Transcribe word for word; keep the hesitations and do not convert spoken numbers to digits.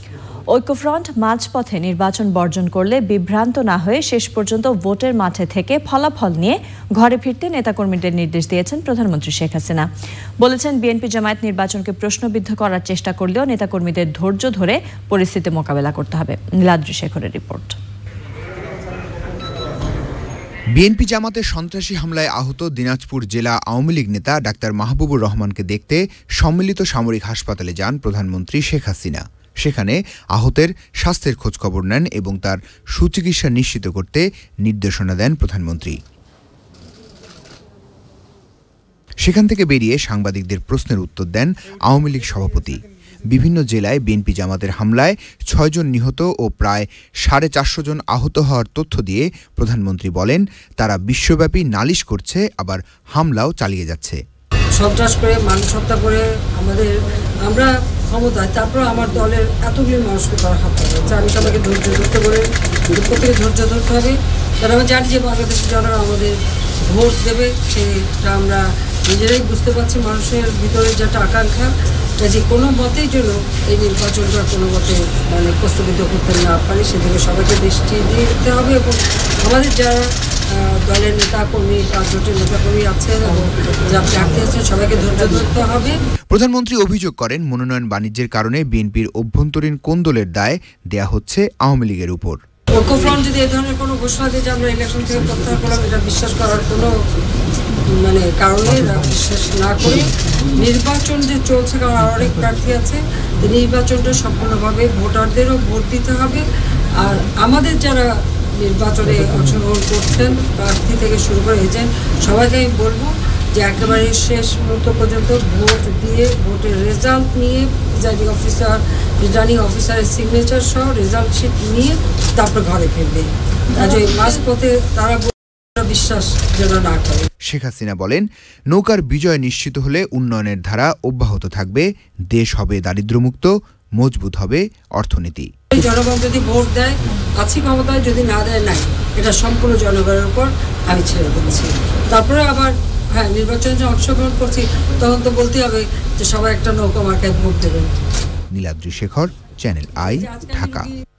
ঐক্যফ্রন্ট মাঝপথে নির্বাচন বর্জন করলে বিভ্রান্ত না হয়ে শেষ পর্যন্ত ভোটের মাঠে থেকে ফলাফল নিয়ে ঘরে ফিরতে নেতাকর্মীদের নির্দেশ দিয়েছেন প্রধানমন্ত্রী শেখ হাসিনা। বলেছেন, বিএনপি জামায়াত নির্বাচনকে প্রশ্নবিদ্ধ করার চেষ্টা করলেও নেতাকর্মীদের ধৈর্য ধরে পরিস্থিতি মোকাবেলা করতে হবে। নীলাদ্রি শেখরের রিপোর্ট। বিএনপি জামাতের সন্ত্রাসী হামলায় আহত দিনাজপুর জেলা আওয়ামী লীগ নেতা ডাক্তার মাহবুবুর রহমানকে দেখতে সম্মিলিত সামরিক হাসপাতালে যান প্রধানমন্ত্রী শেখ হাসিনা। সেখানে আহতের স্বাস্থ্যের খোঁজখবর নেন এবং তার সুচিকিৎসা নিশ্চিত করতে নির্দেশনা দেন প্রধানমন্ত্রী। সেখান থেকে বেরিয়ে সাংবাদিকদের প্রশ্নের উত্তর দেন আওয়ামী লীগ সভাপতি। বিভিন্ন জেলায় বিএনপি জামাতের হামলায় ছয়জন নিহত ও প্রায় সাড়ে চারশো জন আহত হওয়ার তথ্য দিয়ে প্রধানমন্ত্রী বলেন, তারা বিশ্বব্যাপী নালিশ করছে, আবার হামলাও চালিয়ে যাচ্ছে। সন্ত্রাস করে মানুষ হত্যা করে আমাদের আমরা ক্ষমতায়, তারপর আমার দলের এতগুলি মানুষকে তারা হত্যা করেছে। আমি সবাইকে ধৈর্য ধরতে বলে প্রত্যেকে ধৈর্য ধরতে হবে। কারণ আমি জানি যে বাংলাদেশের জনগণ আমাদের ভোট দেবে, সেটা আমরা নিজেরাই বুঝতে পারছি। মানুষের ভিতরে যেটা আকাঙ্ক্ষা, যে কোনো মতেই জন্য এই নির্বাচনটা কোনো মতে মানে প্রস্তুত করতে না পারি, সেদিকে সবাইকে দৃষ্টি দিতে হবে। এবং আমাদের যারা দলের নেতাকর্মী, রাজনৈতিক নেতাকর্মী আছেন এবং যারা প্রার্থী আছেন, সবাইকে ধৈর্য ধরতে হবে। প্রধানমন্ত্রী অভিযোগ করেন, মনোনয়ন বাণিজ্যের কারণে বিএনপির অভ্যন্তরীণ কোন্দলের দায় দেয়া হচ্ছে আওয়ামী লীগের উপর। ঐক্যফ্রন্ট যদি এই ধরনের কোনো ঘোষণা দিয়ে যে আমরা ইলেকশন থেকে প্রত্যাহার করলাম, এটা বিশ্বাস করার কোনো মানে কারণে বিশ্বাস না করে নির্বাচন যে চলছে, কারণ আর অনেক প্রার্থী আছে, নির্বাচনটা সম্পূর্ণভাবে ভোটারদেরও ভোট দিতে হবে। আর আমাদের যারা নির্বাচনে অংশগ্রহণ করছেন, প্রার্থী থেকে শুরু করে এজেন্ট, সবাইকে আমি বলবো যে একেবারে শেষ মুহূর্ত পর্যন্ত ভোট দিয়ে ভোটের রেজাল্ট নিয়ে প্রিজাইডিং অফিসার রিটার্নিং অফিসারের সিগনেচার সহ রেজাল্ট শিট নিয়ে তারপর ঘরে ফিরবে। আজ ওই মাঝপথে তারা বিশ্বাস যেন না করে। শেখ হাসিনা বলেন, নৌকার বিজয় নিশ্চিত হলে উন্নয়নের ধারা অব্যাহত থাকবে, দেশ হবে দারিদ্র্যমুক্ত, মজবুত হবে অর্থনীতি। জনগণ যদি ভোট দেয় আছি ক্ষমতায়, যদি না দেয় নাই, এটা সম্পূর্ণ জনগণের উপর আমি ছেড়ে দিচ্ছি। তারপরে আবার হ্যাঁ, নির্বাচনে অংশগ্রহণ করছি, তখন তো বলতে হবে যে সবাই একটা নৌকা মার্কায় ভোট দেবেন। Niladri Shekhar, channel I, Dhaka.